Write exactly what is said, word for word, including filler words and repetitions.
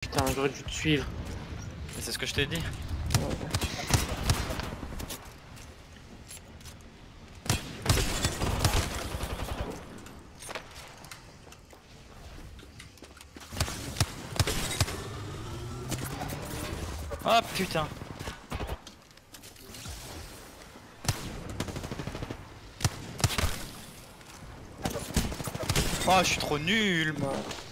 putain, j'aurais dû te suivre. C'est ce que je t'ai dit. Ouais. Ah putain. Oh, je suis trop nul. Ouais.